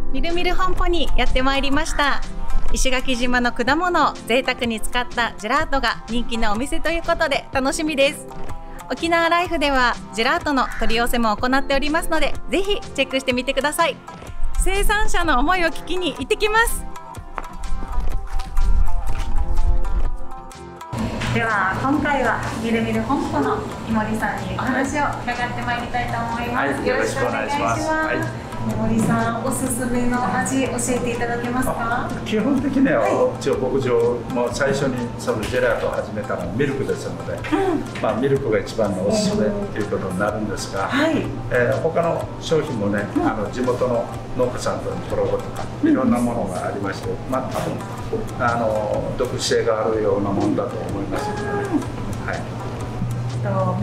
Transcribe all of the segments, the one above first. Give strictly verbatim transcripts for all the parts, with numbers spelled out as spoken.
みるみる本舗にやってまいりました。石垣島の果物を贅沢に使ったジェラートが人気のお店ということで楽しみです。沖縄ライフではジェラートの取り寄せも行っておりますので、ぜひチェックしてみてください。生産者の思いを聞きに行ってきます。では今回はみるみる本舗の井森さんにお話を伺ってまいりたいと思います。 はい、よろしくお願いします。 井森さん、おすすめの味教えていただけますか？ 基本的には、 はうちの牧場も最初にそのジェラートを始めたのはミルクですので、うん、まあミルクが一番のおすすめということになるんですが、はい、えー、他の商品もね、うん、あの地元の農家さんとのコラボとかいろんなものがありまして、まあ多分あの独自性があるようなものだと思いますので、ね、はい。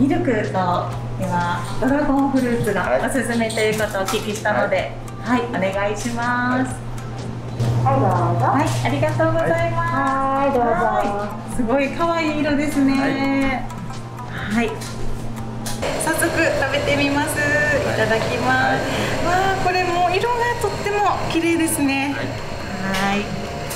とミルクとではドラゴンフルーツがおすすめということをお聞きしたので、はい、はい、お願いします。 はい、どうぞ。 はい、ありがとうございます。 はい、どうぞ。 すごい可愛い色ですね。はい。早速食べてみます。いただきます。わあ、これも色がとっても綺麗ですね。はい。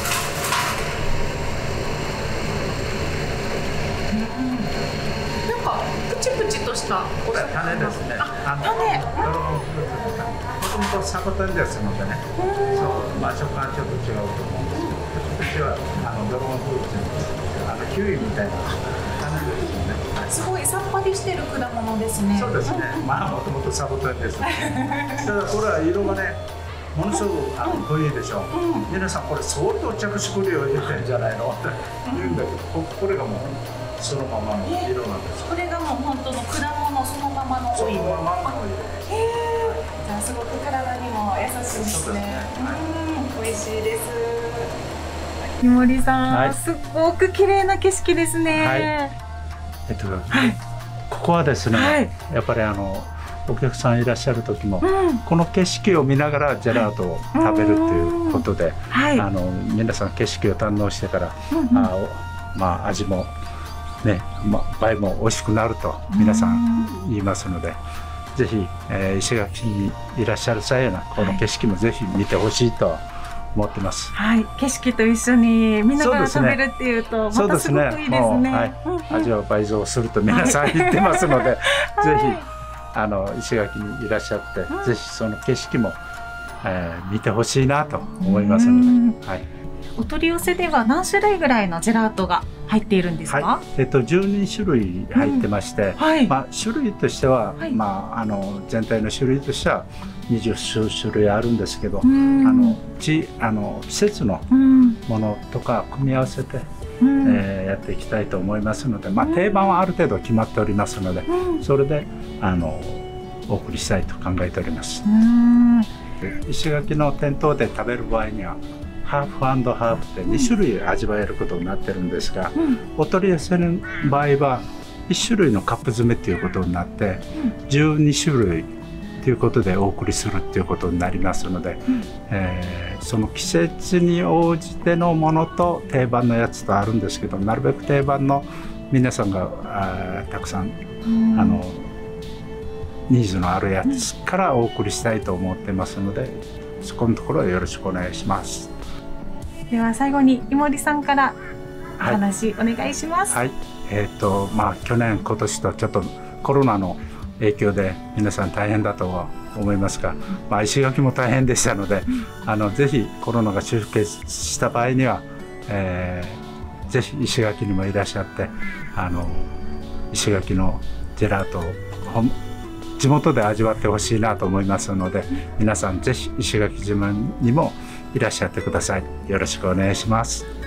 プチプチとしたこれ種ですね。 あ、種。 もともとサボテンですのでね。そう、まあ食感ちょっと違うと思うんですけど、プチプチはあのドラゴンフルーツ、あのキウイみたいな種ですよね。 すごいさっぱりしてる果物ですね。 そうですね。まあもともとサボテンです。ただこれは色がね、ものすごくあの濃いでしょう。皆さんこれ相当着色料入れてるんじゃないのって言うんだけど、これがもうそのままの色なんです。 これがもう本当の果物そのままのオイル。そのままのオイル。へえ。じゃあすごく体にも優しいですね。うん、美味しいです。井森さん、はい、すごく綺麗な景色ですね。はい、えっと、はい、ここはですね、はい、やっぱりあのお客さんいらっしゃる時も、うん、この景色を見ながらジェラートを食べるということで、はい、あの皆さん景色を堪能してから、うん、あまあ味もね、まあ、倍も美味しくなると皆さん言いますので、ぜひ、えー、石垣にいらっしゃる際はこの景色もぜひ見てほしいと思ってます。 はい、景色と一緒に見ながら食べるっていうとまたすごくいいですね。はい、 味は倍増すると皆さん言ってますので、はい、ぜひあの石垣にいらっしゃって、うん、ぜひその景色も、えー、見てほしいなと思いますので。はい、 お取り寄せでは何種類ぐらいのジェラートが入っているんですか？ はい、えっとじゅうに種類入ってまして、うん、はい、まあ種類としては、はい、まああの全体の種類としてはにじゅっ種類あるんですけど、あの地あの季節のものとか組み合わせて、うん、えー、やっていきたいと思いますので、まあ定番はある程度決まっておりますので、うん、それであのお送りしたいと考えております。うん、石垣の店頭で食べる場合にはハーフ&ハーフってに種類味わえることになってるんですが、うん、お取り寄せの場合はいち種類のカップ詰めっていうことになって、うん、じゅうに種類ということでお送りするっていうことになりますので、うん、えー、その季節に応じてのものと定番のやつとあるんですけど、なるべく定番の皆さんがあたくさん、うん、あのニーズのあるやつからお送りしたいと思ってますので、そこのところはよろしくお願いします。 では最後に井森さんからお話お願いします。 はい、はい、えっとまあ去年今年とちょっとコロナの影響で皆さん大変だとは思いますが、まあ、石垣も大変でしたので、うん、あのぜひコロナが終結した場合には、えー、ぜひ石垣にもいらっしゃってあの石垣のジェラートを地元で味わってほしいなと思いますので、皆さんぜひ石垣島にもいらっしゃってください。よろしくお願いします。